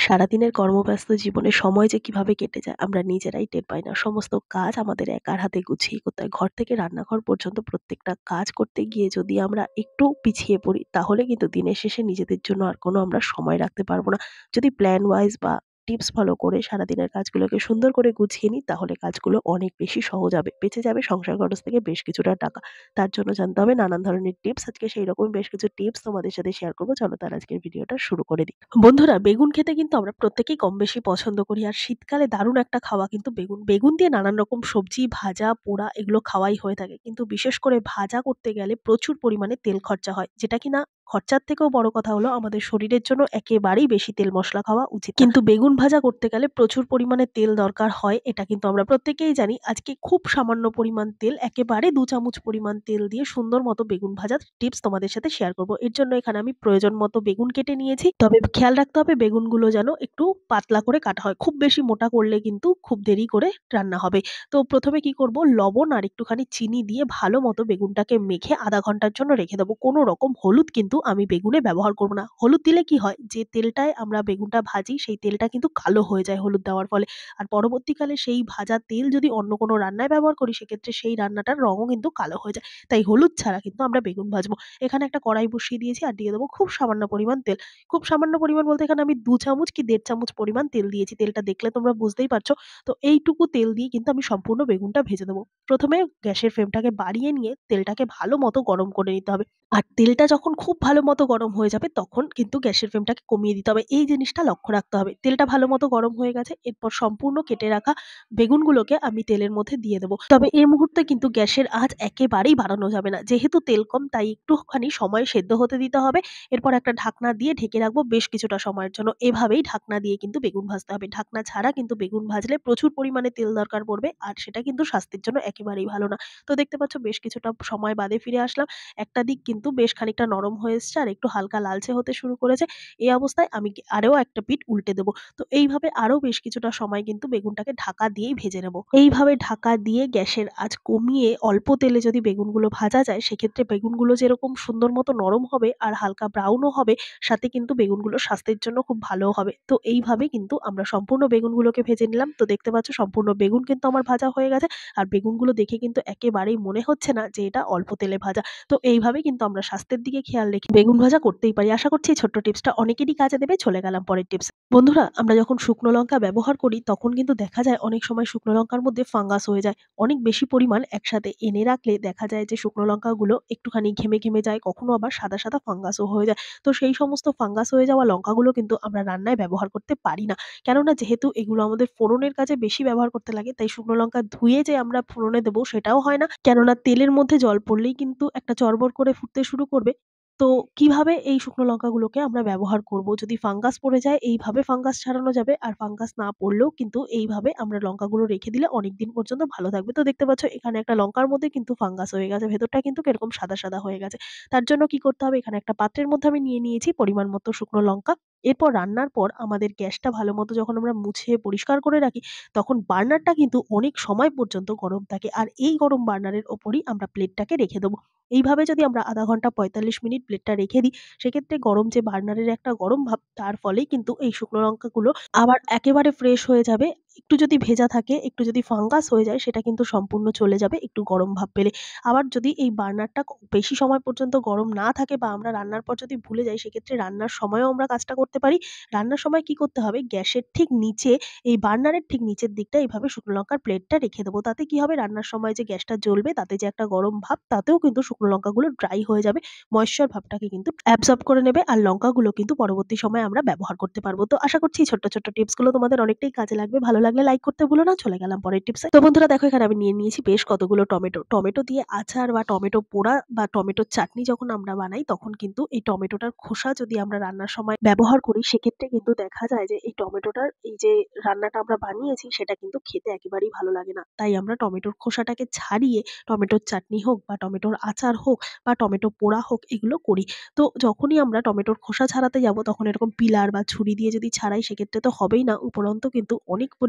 সারাদিনের কর্মব্যস্ত জীবনে সময় যে কিভাবে কেটে যায় আমরা নিজেরাই টের পাই না। সমস্ত কাজ আমাদের একার হাতে গুছিয়ে করতে হয়। ঘর থেকে রান্নাঘর পর্যন্ত প্রত্যেকটা কাজ করতে গিয়ে যদি আমরা একটু পিছিয়ে পড়ি, তাহলে কিন্তু দিনের শেষে নিজেদের জন্য আর কোনো আমরা সময় রাখতে পারবো না। যদি প্ল্যান ওয়াইজ বা টিপস ফলো করে সারাদিনের কাজগুলোকে সুন্দর করে গুছিয়ে নিই, তাহলে কাজগুলো অনেক বেশি সহজ হবে। বেঁচে যাবে সংসার খরচ থেকে বেশ কিছুটা টাকা। তার জন্য জানতে হবে নানান ধরনের টিপস। আজকে সেইরকমই বেশ কিছু টিপস তোমাদের সাথে শেয়ার করব। চলো তাহলে আজকের ভিডিওটা শুরু করে দিই। বন্ধুরা, বেগুন খেতে কিন্তু আমরা প্রত্যেকেই কম বেশি পছন্দ করি। আর শীতকালে দারুণ একটা খাওয়া কিন্তু বেগুন। বেগুন দিয়ে নানান রকম সবজি, ভাজা, পোড়া এগুলো খাওয়াই হয়ে থাকে। কিন্তু বিশেষ করে ভাজা করতে গেলে প্রচুর পরিমাণে তেল খরচা হয়। যেটা কিনা খরচার থেকেও বড় কথা হলো আমাদের শরীরের জন্য একেবারেই বেশি তেল মসলা খাওয়া উচিত না। কিন্তু বেগুন ভাজা করতে গেলে প্রচুর পরিমাণে তেল দরকার হয়। এটা কিন্তু আমরা প্রত্যেকেই জানি। আজকে খুব সামান্য পরিমাণ তেল, একেবারে ২ চামচ পরিমাণ তেল দিয়ে সুন্দর মতো বেগুন ভাজার টিপস তোমাদের সাথে শেয়ার করব। এর জন্য এখানে আমি প্রয়োজন মতো বেগুন কেটে নিয়েছি। তবে খেয়াল রাখতে হবে বেগুনগুলো যেন একটু পাতলা করে কাটা হয়। খুব বেশি মোটা করলে কিন্তু খুব দেরি করে রান্না হবে। তো ১ম এ কি করব, লবণ আর একটুখানি চিনি দিয়ে ভালো মতো বেগুনটাকে মেখে ০.৫ ঘন্টার জন্য রেখে দেবো। কোনো রকম হলুদ কিন্তু আমি বেগুনে ব্যবহার করব না। হলুদ দিলে কি হয়, যে তেলটায় আমরা বেগুনটা ভাজি সেই তেলটা কিন্তু কালো হয়ে যায় হলুদ দেওয়ার ফলে। আর পরবর্তীকালে সেই ভাজা তেল যদি অন্য কোনো রান্নায় ব্যবহার করি, সেক্ষেত্রে সেই রান্নাটার রঙও কিন্তু কালো হয়ে যায়। তাই হলুদ ছাড়া কিন্তু আমরা বেগুন ভাজবো। এখানে একটা কড়াই বসিয়ে দিয়েছি আর দিয়ে দেবো খুব সামান্য পরিমাণ তেল। খুব সামান্য পরিমাণ বলতে এখানে আমি ২ চামচ কি ১.৫ চামচ পরিমাণ তেল দিয়েছি। তেলটা দেখলে তোমরা বুঝতেই পারছো। তো এইটুকু তেল দিয়ে কিন্তু আমি সম্পূর্ণ বেগুনটা ভেজে দেবো। ১ম এ গ্যাসের ফ্লেমটাকে বাড়িয়ে নিয়ে তেলটাকে ভালো মতো গরম করে নিতে হবে। আর তেলটা যখন খুব ভালো মতো গরম হয়ে যাবে, তখন কিন্তু গ্যাসের ফ্লেমটাকে কমিয়ে দিতে হবে। এই জিনিসটা লক্ষ্য রাখতে হবে। তেলটা ভালো মতো গরম হয়ে গেছে। এরপর সম্পূর্ণ কেটে রাখা বেগুনগুলোকে আমি তেলের মধ্যে দিয়ে দেবো। তবে এই মুহূর্তে কিন্তু গ্যাসের আঁচ একেবারেই বাড়ানো যাবে না। যেহেতু তেল কম, তাই একটুখানি সময় সেদ্ধ হতে দিতে হবে। এরপর একটা ঢাকনা দিয়ে ঢেকে রাখবো বেশ কিছুটা সময়ের জন্য। এভাবেই ঢাকনা দিয়ে কিন্তু বেগুন ভাজতে হবে। ঢাকনা ছাড়া কিন্তু বেগুন ভাজলে প্রচুর পরিমাণে তেল দরকার পড়বে। আর সেটা কিন্তু স্বাস্থ্যের জন্য একেবারেই ভালো না। তো দেখতে পাচ্ছ বেশ কিছুটা সময় বাদে ফিরে আসলাম। একটা দিক কিন্তু বেশ খানিকটা নরম হয়ে এসছে আর একটু হালকা লালচে হতে শুরু করেছে। এই অবস্থায় আমি আরও একটা পিঠ উল্টে দেব। তো এইভাবে আরো বেশ কিছুটা সময় কিন্তু বেগুনটাকে ঢাকা দিয়েই ভেজে নেব। এইভাবে ঢাকা দিয়ে গ্যাসের আঁচ কমিয়ে অল্প তেলে যদি বেগুনগুলো ভাজা যায়, সেক্ষেত্রে বেগুনগুলো যেরকম সুন্দর মতো নরম হবে আর হালকা ব্রাউনও হবে, সাথে কিন্তু বেগুনগুলো স্বাস্থ্যের জন্য খুব ভালোও হবে। তো এইভাবে কিন্তু আমরা সম্পূর্ণ বেগুনগুলোকে ভেজে নিলাম। তো দেখতে পাচ্ছ সম্পূর্ণ বেগুন কিন্তু আমার ভাজা হয়ে গেছে। আর বেগুনগুলো দেখে কিন্তু একেবারেই মনে হচ্ছে না যে এটা অল্প তেলে ভাজা। তো এইভাবে কিন্তু আমরা স্বাস্থ্যের দিকে খেয়াল রেখে বেগুন ভাজা করতেই পারি। আশা করছি এই ছোট্ট টিপসটা অনেকেরই কাজে দেবে। চলে গেলাম পরের টিপস। বন্ধুরা, আমরা যখন শুকনো লঙ্কা ব্যবহার করি, তখন কিন্তু দেখা যায় অনেক সময় শুকনো লঙ্কার মধ্যে ফাঙ্গাস হয়ে যায়। অনেক বেশি পরিমাণ একসাথে এনে রাখলে দেখা যায় যে শুকনো লঙ্কাগুলো একটুখানি ঘেমে যায়, কখনো আবার সাদা ফাঙ্গাসও হয়ে যায়। তো সেই সমস্ত ফাঙ্গাস হয়ে যাওয়া লঙ্কাগুলো কিন্তু আমরা রান্নায় ব্যবহার করতে পারি না। কেননা যেহেতু এগুলো আমাদের ফোড়নের কাজে বেশি ব্যবহার করতে লাগে, তাই শুকনো লঙ্কা ধুয়ে যে আমরা ফোড়নে দেবো সেটাও হয় না। কেননা তেলের মধ্যে জল পড়লেই কিন্তু একটা চড়বড় করে ফুটতে শুরু করবে। তো কিভাবে এই শুকনো লঙ্কাগুলোকে আমরা ব্যবহার করব? যদি ফাঙ্গাস পড়ে যায়, এইভাবে ফাঙ্গাস ছাড়ানো যাবে। আর ফাঙ্গাস না পড়লেও কিন্তু এইভাবে আমরা লঙ্কাগুলো রেখে দিলে অনেকদিন পর্যন্ত ভালো থাকবে। তো দেখতে পাচ্ছ এখানে একটা লঙ্কার মধ্যে কিন্তু ফাঙ্গাস হয়ে গেছে। ভেতরটা কিন্তু কিরকম সাদা হয়ে গেছে। তার জন্য কি করতে হবে? এখানে একটা পাত্রের মধ্যে আমি নিয়ে নিয়েছি পরিমাণ মতো শুকনো লঙ্কা। এরপর রান্নার পর আমাদের গ্যাসটা ভালো মতো যখন আমরা মুছে পরিষ্কার করে রাখি, তখন বার্নারটা কিন্তু অনেক সময় পর্যন্ত গরম থাকে। আর এই গরম বার্নারের ওপরই আমরা প্লেটটাকে রেখে দেবো। এইভাবে যদি আমরা ০.৫ ঘন্টা ৪৫ মিনিট প্লেটটা রেখে দিই, সেক্ষেত্রে গরম যে বার্নারের একটা গরম ভাব, তার ফলেই কিন্তু এই শুকনো লঙ্কাগুলো আবার একেবারে ফ্রেশ হয়ে যাবে। একটু যদি ভেজা থাকে, একটু যদি ফাঙ্গাস হয়ে যায়, সেটা কিন্তু সম্পূর্ণ চলে যাবে একটু গরম ভাব পেলে। আবার যদি এই বার্নারটা বেশি সময় পর্যন্ত গরম না থাকে বা আমরা রান্নার পর যদি ভুলে যাই, সেক্ষেত্রে রান্নার সময়ও আমরা কাজটা করতে পারি। রান্নার সময় কি করতে হবে? গ্যাসের ঠিক নিচে, এই বার্নারের ঠিক নিচের দিকটা এইভাবে শুকনো লঙ্কার প্লেটটা রেখে দেবো। তাতে কি হবে? রান্নার সময় যে গ্যাসটা জ্বলবে, তাতে যে একটা গরম ভাব, তাতেও কিন্তু শুকনো লঙ্কাগুলো ড্রাই হয়ে যাবে। ময়েশ্চার ভাবটাকে কিন্তু অ্যাবসর্ব করে নেবে। আর লঙ্কাগুলো কিন্তু পরবর্তী সময়ে আমরা ব্যবহার করতে পারবো। তো আশা করছি এই ছোট্ট টিপসগুলো তোমাদের অনেকটাই কাজে লাগবে। ভালো লাগলে লাইক করতে ভুলো না। চলে গেলাম পরের টিপসে। তো বন্ধুরা দেখো, এখানে আমি নিয়ে নিয়েছি বেশ কতগুলো টমেটো। টমেটো দিয়ে আচার বা টমেটো পোড়া বা টমেটোর চাটনি যখন আমরা বানাই, তখন কিন্তু এই টমেটোটার খোসা যদি আমরা রান্নার সময় ব্যবহার করি, সেক্ষেত্রে কিন্তু দেখা যায় যে এই টমেটোটার এই যে রান্নাটা আমরা বানিয়েছি, সেটা কিন্তু খেতে একেবারেই ভালো লাগে না। তাই আমরা টমেটোর খোসাটাকে ছাড়িয়ে টমেটোর চাটনি হোক বা টমেটোর আচার হোক বা টমেটো পোড়া হোক, এগুলো করি। তো যখনই আমরা টমেটোর খোসা ছাড়াতে যাব, তখন এরকম পিলার বা ছুরি দিয়ে যদি ছাড়াই, সেক্ষেত্রে তো হবেই না। উপরন্তু কিন্তু অনেক পরিমাণে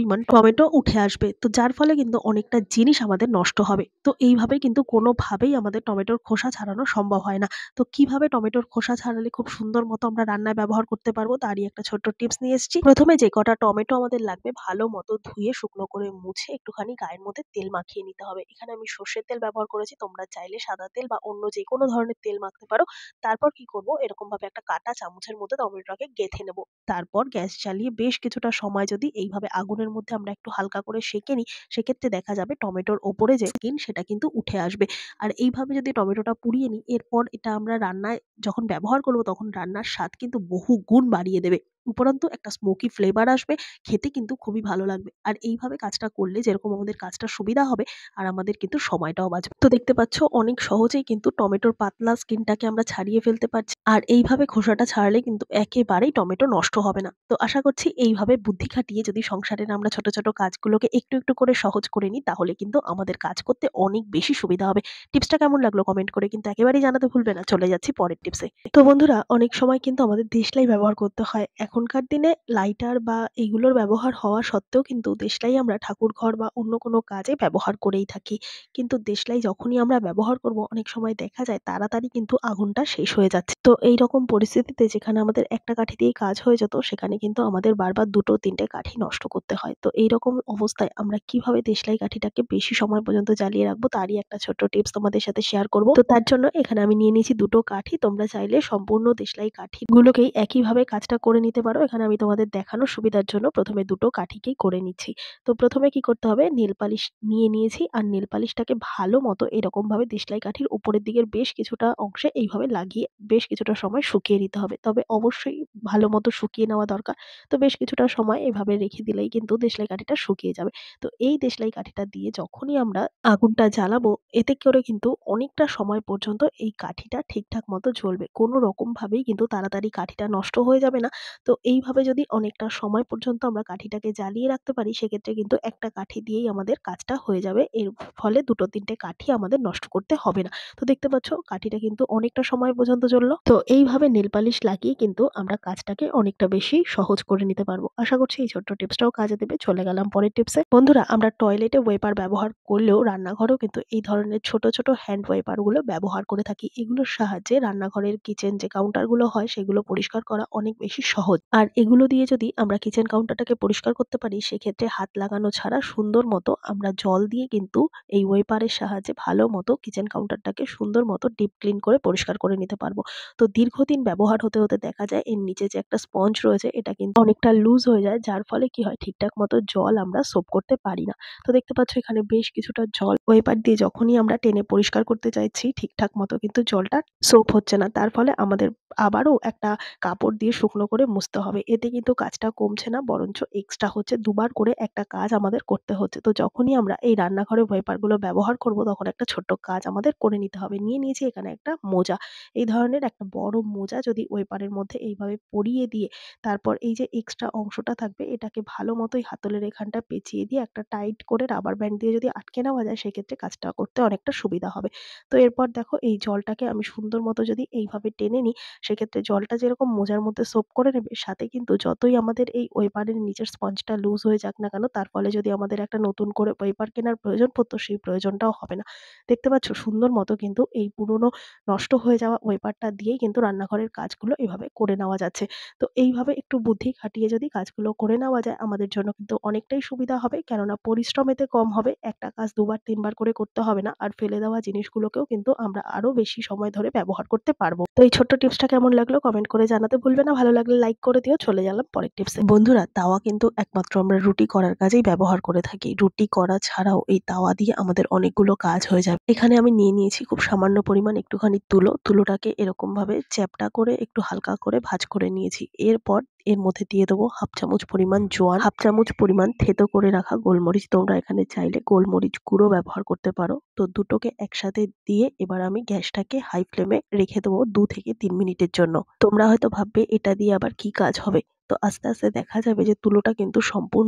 পরিমাণ টমেটো উঠে আসবে। তো যার ফলে কিন্তু অনেকটা জিনিস আমাদের নষ্ট হবে। তো এইভাবে কিন্তু কোনোভাবেই আমাদের টমেটোর খোসা ছাড়ানো সম্ভব হয় না। তো কিভাবে টমেটোর খোসা ছাড়ালে খুব সুন্দর মতো আমরা রান্নায় ব্যবহার করতে পারবো তারই একটা ছোট্ট টিপস নিয়ে এসেছি। প্রথমে যে কটা টমেটো আমাদের লাগবে ভালো মতো ধুয়ে শুকনো করে মুছে একটুখানি গায়ের মধ্যে তেল মাখিয়ে নিতে হবে। এখানে আমি সর্ষের তেল ব্যবহার করেছি। তোমরা চাইলে সাদা তেল বা অন্য যেকোনো ধরনের তেল মাখতে পারো। তারপর কি করব, এরকমভাবে একটা কাঁটা চামচের মধ্যে টমেটোটাকে গেঁথে নেব। তারপর গ্যাস জ্বালিয়ে বেশ কিছুটা সময় যদি এইভাবে আগুনের মধ্যে আমরা একটু হালকা করে সেঁকে নিই, সেক্ষেত্রে দেখা যাবে টমেটোর ওপরে যে স্কিন সেটা কিন্তু উঠে আসবে। আর এইভাবে যদি টমেটোটা পুড়িয়ে নিই, এরপর এটা আমরা রান্নায় যখন ব্যবহার করব তখন রান্নার স্বাদ কিন্তু বহু গুণ বাড়িয়ে দেবে। উপরন্তু একটা স্মোকি ফ্লেভার আসবে, খেতে কিন্তু খুবই ভালো লাগবে। আর এইভাবে কাজটা করলে যেরকম আমাদের কাজটা সুবিধা হবে আর আমাদের কিন্তু সময়টাও বাঁচবে। তো দেখতে পাচ্ছ অনেক সহজেই কিন্তু টমেটোর পাতলা স্কিনটাকে আমরা ছাড়িয়ে ফেলতে পারছি। আর এইভাবে খোসাটা ছাড়ালে কিন্তু একেবারেই টমেটো নষ্ট হবে না। তো আশা করছি এইভাবে বুদ্ধি খাটিয়ে যদি সংসারের আমরা ছোট, ছোট কাজগুলোকে একটু, একটু করে সহজ করে নিই তাহলে কিন্তু আমাদের কাজ করতে অনেক বেশি সুবিধা হবে। টিপসটা কেমন লাগলো কমেন্ট করে কিন্তু একেবারেই জানাতে ভুলবে না। চলে যাচ্ছি পরের টিপসে। তো বন্ধুরা অনেক সময় কিন্তু আমাদের দেশলাই ব্যবহার করতে হয়। এখনকার দিনে লাইটার বা এগুলোর ব্যবহার হওয়া সত্ত্বেও কিন্তু দেশলাই আমরা ঠাকুরঘর বা অন্য কোনো কাজে ব্যবহার করেই থাকি। কিন্তু দেশলাই যখনই আমরা ব্যবহার করব অনেক সময় দেখা যায় তাড়াতাড়ি কিন্তু আগুনটা শেষ হয়ে যাচ্ছে। তো এইরকম পরিস্থিতিতে যেখানে আমাদের একটা কাঠি দিয়েই কাজ হয়ে যেত সেখানে কিন্তু আমাদের বারবার ২ টো ৩ টে কাঠি নষ্ট করতে হয়। তো এইরকম অবস্থায় আমরা কিভাবে দেশলাই কাঠিটাকে বেশি সময় পর্যন্ত জ্বালিয়ে রাখবো তারই একটা ছোট্ট টিপস তোমাদের সাথে শেয়ার করব। তো তার জন্য এখানে আমি নিয়ে নিয়েছি ২ টো কাঠি। তোমরা চাইলে সম্পূর্ণ দেশলাই কাঠিগুলোকেই একইভাবে কাজটা করে নিতে পারো। এখানে আমি তোমাদের দেখানোর সুবিধার জন্য ১ম এ ২ টো কাঠিকেই করে নিচ্ছি। তো ১ম এ কি করতে হবে, নেল পালিশ নিয়ে নিয়েছি আর নেল পালিশটাকে ভালো মতো এরকমভাবে দেশলাই কাঠির উপরের দিকের বেশ কিছুটা অংশে এইভাবে লাগিয়ে বেশ কিছুটা সময় শুকিয়ে নিতে হবে। তবে অবশ্যই ভালো মতো শুকিয়ে নেওয়া দরকার। তো বেশ কিছুটা সময় এভাবে রেখে দিলেই কিন্তু দেশলাই কাঠিটা শুকিয়ে যাবে। তো এই দেশলাই কাঠিটা দিয়ে যখনই আমরা আগুনটা জ্বালাবো এতে করে কিন্তু অনেকটা সময় পর্যন্ত এই কাঠিটা ঠিকঠাক মতো জ্বলবে। কোনো রকমভাবেই কিন্তু তাড়াতাড়ি কাঠিটা নষ্ট হয়ে যাবে না। তো এইভাবে যদি অনেকটা সময় পর্যন্ত আমরা কাঠিটাকে জ্বালিয়ে রাখতে পারি সেক্ষেত্রে কিন্তু একটা কাঠি দিয়েই আমাদের কাজটা হয়ে যাবে। এর ফলে ২ টো ৩ টে কাঠি আমাদের নষ্ট করতে হবে না। তো দেখতে পাচ্ছ কাঠিটা কিন্তু অনেকটা সময় পর্যন্ত জ্বলল। তো এইভাবে নেল পালিশ লাগিয়ে কিন্তু আমরা কাজটাকে অনেকটা বেশি সহজ করে নিতে পারবো। আশা করছি এই ছোট্ট টিপসটাও কাজে দেবে। চলে গেলাম পরের টিপসে। বন্ধুরা আমরা টয়লেটে ওয়েপার ব্যবহার করলেও রান্নাঘরেও কিন্তু এই ধরনের ছোট, ছোট হ্যান্ড ওয়াইপার গুলো ব্যবহার করে থাকি। এগুলোর সাহায্যে রান্নাঘরের কিচেন যে কাউন্টার গুলো হয় সেগুলো পরিষ্কার করা অনেক বেশি সহজ। আর এগুলো দিয়ে যদি আমরা কিচেন কাউন্টারটাকে পরিষ্কার করতে পারি সেক্ষেত্রে হাত লাগানো ছাড়া সুন্দর মতো আমরা জল দিয়ে কিন্তু এই ওয়েপারের সাহায্যে ভালো মতো কিচেন কাউন্টারটাকে সুন্দর মতো ডিপ ক্লিন করে পরিষ্কার করে নিতে পারবো। তো দীর্ঘদিন ব্যবহার হতে, হতে দেখা যায় এর নিচে যে একটা স্পঞ্জ রয়েছে এটা কিন্তু অনেকটা লুজ হয়ে যায় যার ফলে কি হয় ঠিকঠাক মতো জল আমরা সোপ করতে পারি না। তো দেখতে পাচ্ছ এখানে বেশ কিছুটা জল ওয়েপার দিয়ে যখনই আমরা টেনে পরিষ্কার করতে চাইছি ঠিকঠাক মতো কিন্তু জলটা সোপ হচ্ছে না। তার ফলে আমাদের আবারও একটা কাপড় দিয়ে শুকনো করে মুছতে হবে। এতে কিন্তু কাজটা কমছে না বরঞ্চ এক্সট্রা হচ্ছে, দুবার করে একটা কাজ আমাদের করতে হচ্ছে। তো যখনই আমরা এই রান্নাঘরে ওয়েপার গুলো ব্যবহার করব তখন একটা ছোট্ট কাজ আমাদের করে নিতে হবে। নিয়ে নিয়েছি এখানে একটা মোজা। এই ধরনের একটা বড় মোজা যদি ওয়েপারের মধ্যে এইভাবে পরিয়ে দিয়ে তারপর এই যে এক্সট্রা অংশটা থাকবে এটাকে ভালো মতোই হাতলের এখানটা পেঁচিয়ে দিয়ে একটা টাইট করে রাবার ব্যান্ড দিয়ে যদি আটকে নেওয়া যায় সেক্ষেত্রে কাজটা করতে অনেকটা সুবিধা হবে। তো এরপর দেখো এই জলটাকে আমি সুন্দর মতো যদি এইভাবে টেনে নিই সেক্ষেত্রে জলটা যেরকম মোজার মধ্যে সোপ করে নেবে সাথে কিন্তু যতই আমাদের এই ওয়েপারের নিচের স্পঞ্জটা লুজ হয়ে যাক না কেন তার ফলে যদি আমাদের একটা নতুন করে ওয়েপার কেনার প্রয়োজন পড়তো সেই প্রয়োজনটাও হবে না। দেখতে পাচ্ছ সুন্দর মতো কিন্তু এই পুরনো নষ্ট হয়ে যাওয়া ওয়েপারটা দিয়েই কিন্তু রান্নাঘরের কাজগুলো এভাবে করে নেওয়া যাচ্ছে। তো এইভাবে একটু বুদ্ধি খাটিয়ে যদি কাজগুলো করে নেওয়া যায় আমাদের জন্য কিন্তু অনেকটাই সুবিধা হবে। কেননা পরিশ্রম এতে কম হবে। একটা কাজ ২ বার ৩ বার করে করতে হবে না। আর ফেলে দেওয়া জিনিসগুলোকেও কিন্তু আমরা আরো বেশি সময় ধরে ব্যবহার করতে পারবো। তো এই ছোট্ট টিপসটা কেমন লাগলো কমেন্ট করে জানাতে ভুলবে না। ভালো লাগলে লাইক করে দিও। চলে গেলাম পরের টিপসে। বন্ধুরা তাওয়া কিন্তু একমাত্র আমরা রুটি করার কাজেই ব্যবহার করে থাকি। রুটি করা ছাড়াও এই তাওয়া দিয়ে আমাদের অনেকগুলো কাজ হয়ে যায়। এখানে আমি নিয়ে নিয়েছি খুব সামান্য পরিমাণ একটুখানি তুলো। তুলোটাকে এরকমভাবে চ্যাপ্টা করে একটু হালকা করে ভাঁজ করে নিয়েছি। এরপর এর মধ্যে দিয়ে দেবো 1/2 চামচ পরিমাণ জোয়ান, 1/2 চামচ পরিমাণ থেতো করে রাখা গোলমরিচ। তোমরা এখানে চাইলে গোলমরিচ গুঁড়ো ব্যবহার করতে পারো। তো দুটোকে একসাথে দিয়ে এবার আমি গ্যাসটাকে হাই ফ্লেমে রেখে দেবো ২ থেকে ৩ মিনিটের জন্য। তোমরা হয়তো ভাববে এটা দিয়ে আবার কি কাজ হবে? তো আস্তে, আস্তে দেখা যাবে যে তুলোটা কিন্তু সম্পূর্ণ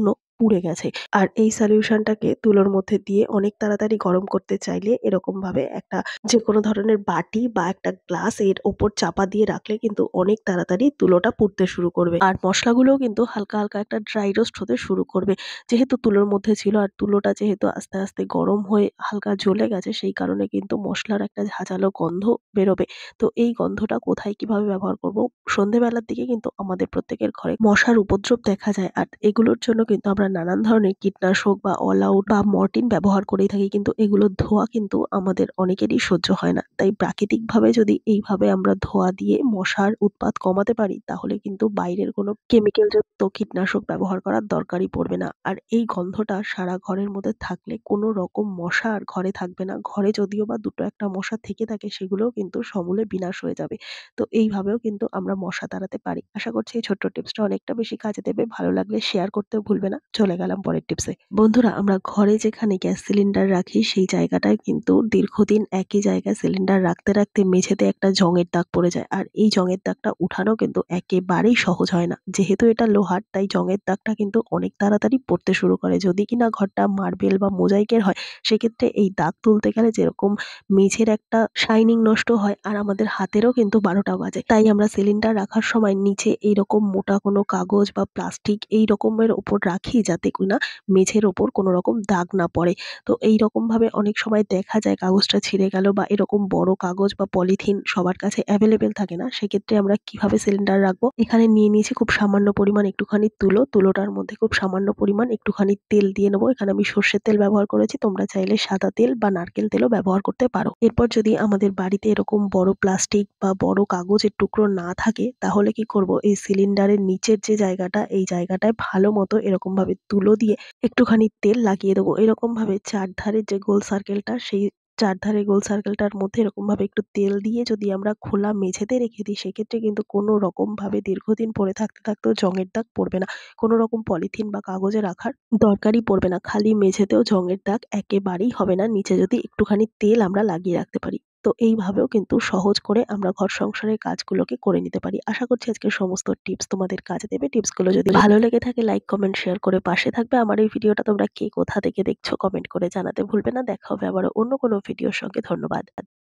পুড়ে গেছে। আর এই সলিউশনটাকে তুলোর মধ্যে দিয়ে অনেক তাড়াতাড়ি গরম করতে চাইলে এরকমভাবে একটা যেকোনো ধরনের বাটি বা একটা গ্লাস এর ওপর চাপা দিয়ে রাখলে কিন্তু অনেক তাড়াতাড়ি তুলোটা পুড়তে শুরু করবে। আর মসলাগুলোও কিন্তু হালকা, হালকা একটা ড্রাই রোস্ট হতে শুরু করবে। যেহেতু তুলোর মধ্যে ছিল আর তুলোটা যেহেতু আস্তে, আস্তে গরম হয়ে হালকা জ্বলে গেছে সেই কারণে কিন্তু মসলার একটা ঝাঁঝালো গন্ধ বেরোবে। তো এই গন্ধটা কোথায় কিভাবে ব্যবহার করব? সন্ধ্যেবেলার দিকে কিন্তু আমাদের প্রত্যেকের ঘরে মশার উপদ্রব দেখা যায়। আর এগুলোর জন্য কিন্তু আমরা নানান ধরনের কীটনাশক বা অল আউট বা মর্টিন ব্যবহার করেই থাকি। কিন্তু এগুলোর ধোঁয়া কিন্তু আমাদের অনেকেরই সহ্য হয় না। তাই প্রাকৃতিকভাবে যদি এইভাবে আমরা ধোঁয়া দিয়ে মশার উৎপাত কমাতে পারি তাহলে কিন্তু বাইরের কোনো কেমিক্যাল যুক্ত কীটনাশক ব্যবহার করার দরকারই পড়বে না। আর এই গন্ধটা সারা ঘরের মধ্যে থাকলে কোনো রকম মশা আর ঘরে থাকবে না। ঘরে যদিও বা ২ টো ১ টা মশা থেকে থাকে সেগুলোও কিন্তু সমূলে বিনাশ হয়ে যাবে। তো এইভাবেও কিন্তু আমরা মশা তাড়াতে পারি। আশা করছি এই ছোট্ট টিপসটা অনেকটা বেশি কাজে দেবে। ভালো লাগলে শেয়ার করতেও ভুলবে না। চলে গেলাম পরের টিপসে। বন্ধুরা আমরা ঘরে যেখানে গ্যাস সিলিন্ডার রাখি সেই জায়গাটায় কিন্তু দীর্ঘদিন একই জায়গায় সিলিন্ডার রাখতে, রাখতে মেঝেতে একটা জংয়ের দাগ পড়ে যায়। আর এই জংয়ের দাগটা উঠানো কিন্তু একেবারেই সহজ হয় না। যেহেতু এটা লোহার তাই জংয়ের দাগটা কিন্তু অনেক তাড়াতাড়ি পড়তে শুরু করে। যদি কিনা ঘরটা মার্বেল বা মোজাইকের হয় সেক্ষেত্রে এই দাগ তুলতে গেলে যেরকম মেঝের একটা শাইনিং নষ্ট হয় আর আমাদের হাতেরও কিন্তু ১২টা বাজে। তাই আমরা সিলিন্ডার রাখার সময় নিচে এইরকম মোটা কোনো কাগজ বা প্লাস্টিক এই রকমের ওপর রাখি যাতে কিনা মেঝের ওপর কোনো রকম দাগ না পড়ে। তো এইরকমভাবে অনেক সময় দেখা যায় কাগজটা ছিঁড়ে গেল বা এরকম বড় কাগজ বা পলিথিন সবার কাছে অ্যাভেলেবেল থাকে না। সেক্ষেত্রে আমরা কিভাবে সিলিন্ডার রাখবো? এখানে নিয়ে নিয়েছি খুব সামান্য পরিমাণ একটুখানি তুলো। তুলোটার মধ্যে খুব সামান্য পরিমাণ একটুখানি তেল দিয়ে নেবো। এখানে আমি সর্ষের তেল ব্যবহার করেছি। তোমরা চাইলে সাদা তেল বা নারকেল তেলও ব্যবহার করতে পারো। এরপর যদি আমাদের বাড়িতে এরকম বড় প্লাস্টিক বা বড় কাগজের টুকরো না থাকে তাহলে কি করব? এই সিলিন্ডারের নিচের যে জায়গাটা এই জায়গাটায় ভালো মতো এরকমভাবে তুলো দিয়ে একটুখানি তেল লাগিয়ে দেবো। এরকমভাবে চারধারের যে গোল সার্কেলটা সেই চারধারে গোল সার্কেলটার মধ্যে এরকমভাবে একটু তেল দিয়ে যদি আমরা খোলা মেঝেতে রেখে দিই সেক্ষেত্রে কিন্তু কোনো রকমভাবে দীর্ঘদিন পড়ে থাকতে, থাকতেও জংয়ের দাগ পড়বে না। কোনো রকম পলিথিন বা কাগজে রাখার দরকারই পড়বে না। খালি মেঝেতেও জংয়ের দাগ একেবারেই হবে না নিচে যদি একটুখানি তেল আমরা লাগিয়ে রাখতে পারি। তো এইভাবেও কিন্তু সহজ করে আমরা ঘর সংসারের কাজগুলোকে করে নিতে পারি। আশা করছি আজকের সমস্ত টিপস তোমাদের কাজে দেবে। টিপসগুলো যদি ভালো লেগে থাকে লাইক, কমেন্ট, শেয়ার করে পাশে থাকবে। আমার এই ভিডিওটা তোমরা কে কোথা থেকে দেখছো কমেন্ট করে জানাতে ভুলবে না। দেখা হবে আবারও অন্য কোনো ভিডিওর সঙ্গে। ধন্যবাদ।